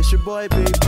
it's your boy BB.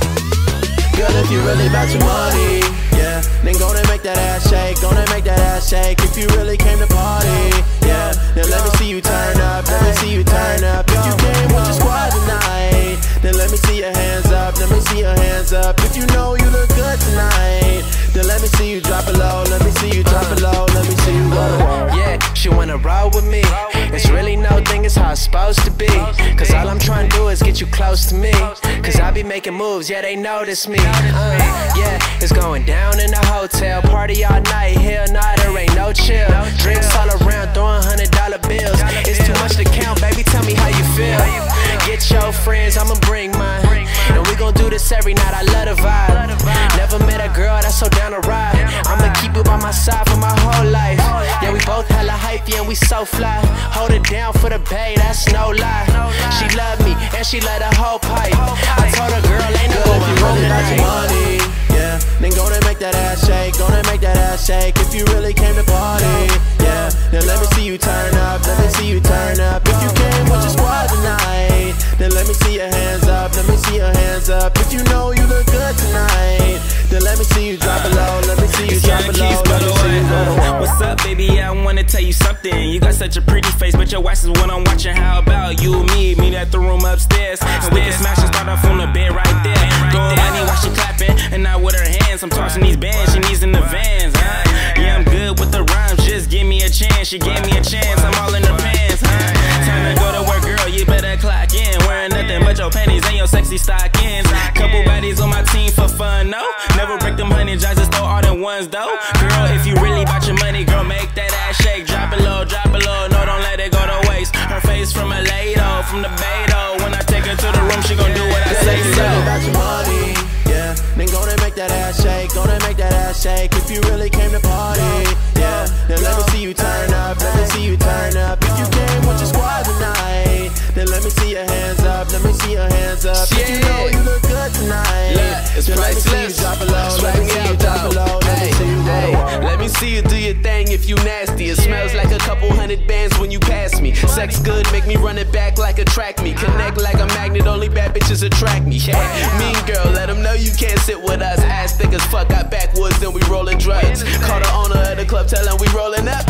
Girl, if you really about your money, yeah, then go and make that ass shake, go and make that ass shake. If you really came to party, yeah, then let me see you turn up, let me see you turn up. If you came with your squad tonight, then let me see your hands up, let me see your hands up. If you know you look good tonight, then let me see you drop it low, let me see you drop it low, let me see you go to work. Yeah, she wanna roll with me. It's really no thing, it's how it's supposed to be. Cause all I'm trying to do is get you close to me. Cause I be making moves, yeah, they notice me. Yeah, it's going down in the hotel. Party all night, hell nah, there ain't no chill. Drinks all around, throwing $100 bills. It's too much to count, baby, tell me how you feel. Get your friends, I'ma bring mine. And we gon' do this every night, I love the vibe. Never met a girl that's so down to ride. I'ma keep you by my side for my whole life. Yeah, we both hella hype, yeah, and we so fly. Hold it down for the bay, that's no lie. She love me, and she love the whole pipe. I told her, girl, ain't no going home tonight. Yeah, then go and make that ass shake, go and make that ass shake. If you really came to party, yeah, then let me see you turn up, let me see you turn up. If you came with your squad tonight, then let me see your hands up, let me see your hands up. If you know you look good tonight, then let me see you drop it low, let me see you drop it low, let me see you go to work. What's up, baby? I wanna tell you something. You got such a pretty face, but your ass is what I'm watching. How about you and me? Meet at the room upstairs, and we can smash and start off on the bed right there. Throwing money while she clapping, and not with her hands. I'm tossing these bands, she needs in the vans. Yeah, I'm good with the rhymes, just give me a chance. She gave me a chance, I'm all in her pants. Time to go to work, girl, you better clock in. Wearing nothing but your panties and your sexy stockings. Couple baddies on my team for fun, no. Never break them honey, just throw all them ones, though. Girl, if you really bout your money, girl, make that ass shake. Drop it low, no, don't let it go to waste. Her face from a Lado, from the Beto. When I take her to the room, she gon' do what I say so. About your money, yeah, then go and make that ass shake, go and make that ass shake. If you really came to party, yeah, then let me see you turn up, let me see you turn up. If you came with your squad tonight, then let me see your hands up, let me see your hands up. If you know you look good tonight, then let me see you drop it low, let me see you drop it low, let me see you go to work. Let me see you do your thing if you nasty. It smells like a couple hundred bands when you pass me. Sex good, make me run it back like a track me. Connect like a magnet, only bad bitches attract me. Yeah, mean girl, let them know you can't sit with us. Ass thick as fuck, got backwoods, then we rollin' drugs. Call the owner of the club, tell him we rollin' up.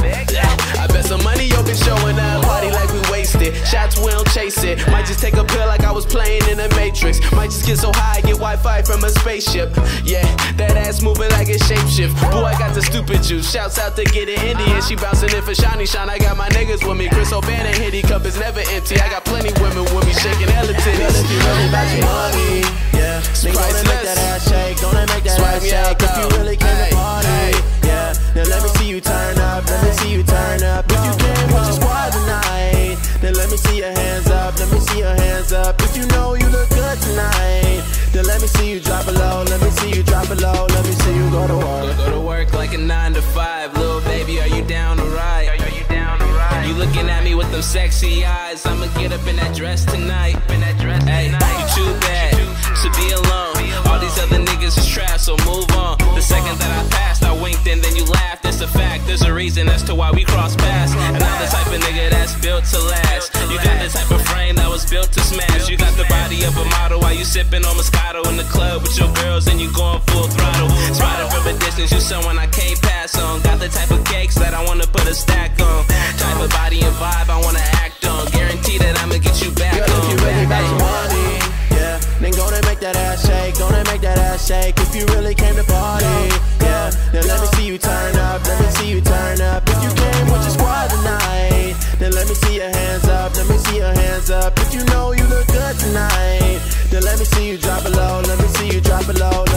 I bet some money yo been showing up. Party like we wasted, shots we don't chase it. Might just take a pill like I was playing in the Matrix. Might just get so high, get Wi-Fi from a spaceship. Yeah, that ass moving like a shapeshift. Boy, I got the stupid juice. Shouts out to Get It Indian. She bouncing in for Shiny Shine. I got my niggas with me. Chris O'Bannon and Hitty cup is never empty. I got plenty women with me shaking hella titties. If you really about your money, yeah, then go and make that ass shake, go and make that ass shake. If you really came to party, yeah, then let me see you turn up, let me see you turn up. If you came with your squad tonight, then let me see your hands up, let me see your hands up. If you know you look good tonight, then let me see you drop it low, let me see you drop it low, let me see you go to work. Go to work like a 9 to 5. Little baby, are you down to ride? You looking at me with them sexy eyes. I'ma get up in that dress tonight. Hey, you too bad to be alone. All these other niggas is trash, so move on. The second that I passed, I winked and then you laughed. It's a fact, there's a reason as to why we cross paths. And I'm the type of nigga that's built to last. You got the type of frame that was built to smash. You got the body of a model while you sipping on Moscato in the club with your girls and you going full throttle. Spotted from a distance, you someone I can't pass on. Got the type of cakes that I wanna put a stack on. Type of body and vibe I wanna act on. Guarantee that I'ma get you back on. If you really about your money, yeah, then go and make that ass shake, go and make that ass shake. If you really came to party, yeah, then let me see you turn up, let me see you turn up. If you came with your squad tonight, then let me see your hands up, let me see your hands up. If you know you look good tonight, then let me see you drop it low, let me see you drop it low.